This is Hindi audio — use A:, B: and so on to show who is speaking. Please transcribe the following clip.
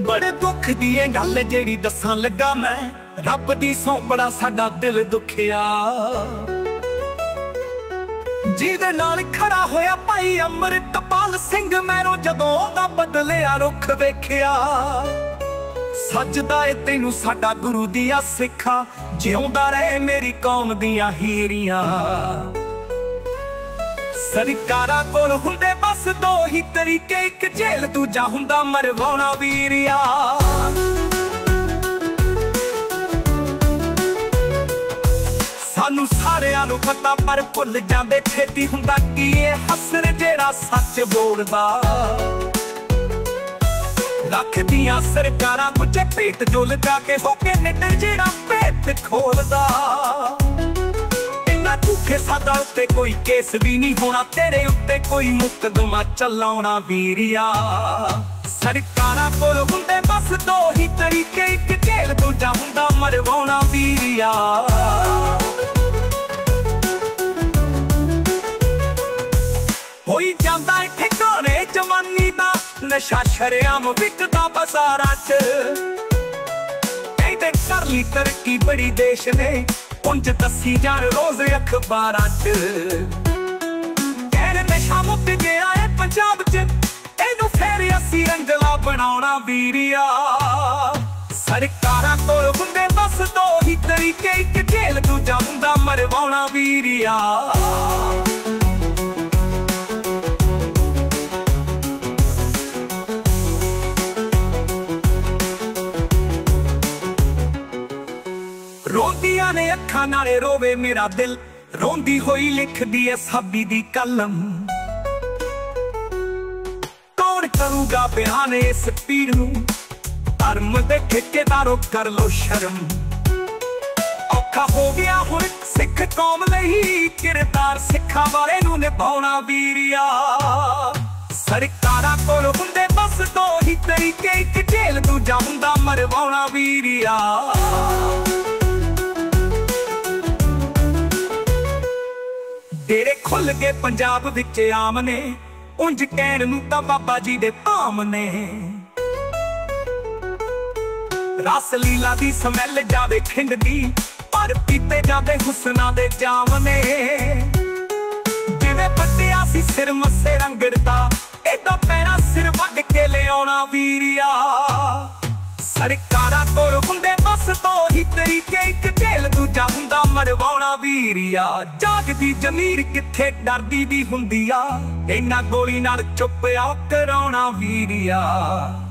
A: बड़े दुख दी गल जेड़ी दसां लगा मैं, रब दी सौं बड़ा साडा दिल दुखिया। जिहदे नाल खड़ा होया भाई अमृतपाल सिंह, मैनों जदों दा बदलिया रुख वेखिया। सजदा ए तैनूं साडा गुरु दिया सिखा, जिउंदा रहे मेरी कौम दियां हीरियां। सरकारां कोल हुंदे बस दो ही तरीके, एक जेल दूजा हुंदा मरवाउणा वीरिया। सानू सारिआं नूं पता पर भुल जांदे छेती, हुंदा की ए हसन जेड़ा सच बोलदा। लख दियां सरकारां कुछ पेट जो लगा के होके निडर जेड़ा पेट खोलदा। इन्ना झूठे सादा उत्ते कोई केस भी नहीं होना, तेरे उत्ते कोई मुकदमा चलाउणा वीरिया। सरकारां कोल हुंदे बस दो ही तरीके, एक जेल दूजा हुंदा मरवाउणा वीरिया। होई जांदा ठिकाने जवानी दा नशा, शरेआम विकदा बाजारां च। कहंदे कर ली तरक्की बड़ी देश ने, उंज दसी जाण रोज अखबारां च। कहण नशा मुक्त गया है पंजाब च, इहनूं फेर असीं रंगला बनाउणा वीरिया। सरकारां कोल हुंदे बस दो ही तरीके, एक जेल दूजा हुंदा मरवाउणा वीरिया। रोंदियां ने अखां नाले रोवे मेरा दिल, रोंदी होई लिखदी है साबी दी कलम। कौन करूगा बयान इस पीड़ नूं, धर्म दे ठेकेदारों कर लो शर्म। औखा हो गया हुण सिख कौम लई, किरदार सिखां वाले नूं निभाउणा वीरिया। सरकारां कोल हुंदे बस दो ही तरीके, एक जेल दूजा हुंदा मरवाउणा वीरिया। डेरे खुल गए पंजाब विच आम ने, उंज कहण नूं तां बाबा जी दे धाम ने। रस लीला दी समैल जावे खिंडदी, पर पीते जाते हुसना दे जाम ने। जिवें बड्डिया सी सिर मस्से रंगड़दा, एदा पैना सिर वड्ड के लिआउणा वीरिया। सरकारां कोल हुंदे बस दो ही तरीके, एक जेल दूजा हुंदा मरवाउणा वीरिया। जागदी जमीर किथे डरदी भी हुंदी आ, इन्हां गोली नाल चुप आ कराउणा वीरिया।